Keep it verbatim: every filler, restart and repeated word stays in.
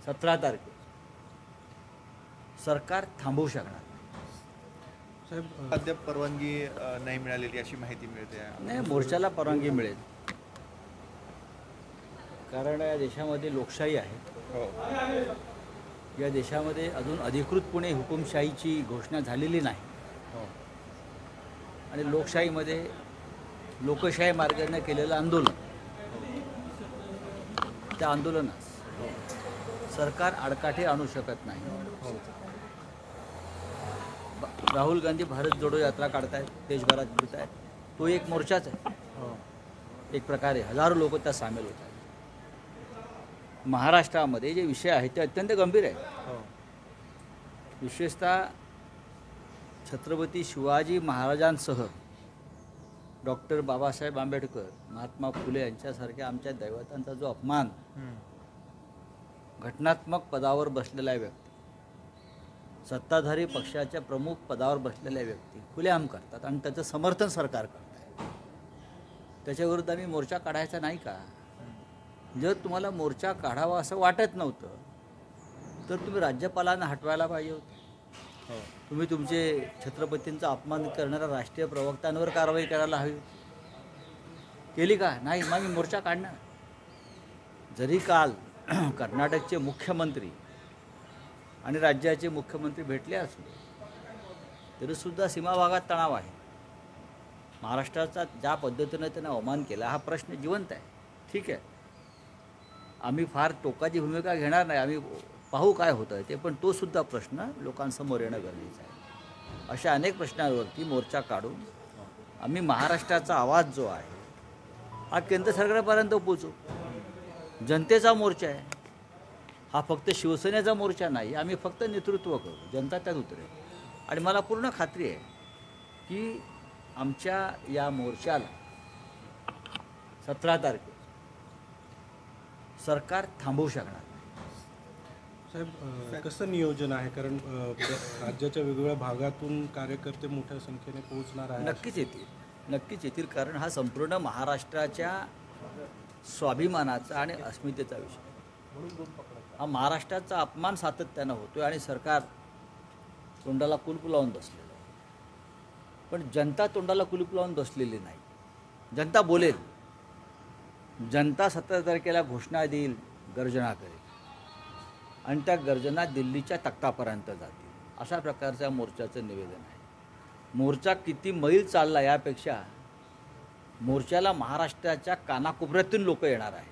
सतरा तारखे सरकार थांबवू शकणार साहेब अद्याप परवानगी अ, नाही मिळालेली अशी माहिती मिळते आहे. नाही. मोर्चाला परवानगी मिळेल, कारण या देशामध्ये लोकशाही आहे. हो या देशामध्ये अजून अधिकृतपणे हुकुमशाहीची घोषणा झालेली नाही हो आणि लोकशाहीमध्ये लोकशाही मार्गाने केलेलं आंदोलन, त्या आंदोलनास सरकार आडकाठी आणू शकत नाही. हो राहुल गांधी भारत जोडो यात्रा काढतायत, देशभरात फिरत आहेत. तो एक मोर्चाच आहे. हो एक प्रकारे हजारो लोक त्यात सामील होत आहेत. महाराष्ट्रामध्ये जे विषय आहेत ते अत्यंत गंभीर आहेत. हो विशेषतः छत्रपती शिवाजी महाराजांसह डॉक्टर बाबासाहेब आंबेडकर, महात्मा फुले यांच्यासारख्या आमच्या दैवतांचा जो अपमान हम्म. घटनात्मक पदावर बसलेला व्यक्ती, सत्ताधारी पक्षाच्या प्रमुख पदावर बसलेल्या व्यक्ती खुलेआम करतात आणि त्याचं समर्थन सरकार करत आहे. त्याच्याविरुद्ध आम्ही मोर्चा काढायचा नाही का? जर तुम्हाला मोर्चा काढावा असं वाटत नव्हतं तर तुम्ही राज्यपालांना हटवायला पाहिजे होतं. हो तुम्ही तुमचे छत्रपतींचा अपमान करणाऱ्या राष्ट्रीय प्रवक्त्यांवर कारवाई करायला हवी. केली का? नाही. मग मी मोर्चा काढणार. जरी काल कर्नाटकचे मुख्यमंत्री आणि राज्याचे मुख्यमंत्री भेटले असले तरीसुद्धा सीमा भागात तणाव आहे. महाराष्ट्राचा ज्या पद्धतीनं त्यांना अवमान केला हा प्रश्न जिवंत आहे. ठीक आहे, आम्ही फार टोकाची भूमिका घेणार नाही, आम्ही पाहू काय होतं आहे ते, पण तो सुद्धा प्रश्न लोकांसमोर येणं गरजेचं आहे. अशा अनेक प्रश्नांवरती मोर्चा काढून आम्ही महाराष्ट्राचा आवाज जो आहे हा केंद्र सरकारपर्यंत पोचवू. जनतेचा मोर्चा आहे हा, फक्त शिवसेनेचा मोर्चा नाही. आम्ही फक्त नेतृत्व करू, जनता त्यात उतरेल. आणि मला पूर्ण खात्री आहे की आमच्या या मोर्चाला सतरा तारखे सरकार थांबवू शकणार नाही. साहेब, अ, कसं नियोजन आहे? कारण अ, राज्याच्या वेगवेगळ्या भागातून कार्यकर्ते मोठ्या संख्येने पोहोचणार आहे. नक्कीच येतील, नक्कीच येतील, कारण हा संपूर्ण महाराष्ट्राच्या स्वाभिमानाचा आणि अस्मितेचा विषय. हा महाराष्ट्राचा अपमान सातत्यानं होतोय आणि सरकार तोंडाला कुलूप लावून बसलेलं आहे. पण जनता तोंडाला कुलूप लावून बसलेली नाही. जनता बोलेल, जनता सतरा तारखेला घोषणा देईल, गर्जना करेल आणि त्या गर्जना दिल्लीच्या तख्तापर्यंत जातील. अशा प्रकारच्या मोर्चाचं निवेदन आहे. मोर्चा किती मैल चालला यापेक्षा मोर्चाला महाराष्ट्राच्या कानाकोपऱ्यातून लोक येणार आहे.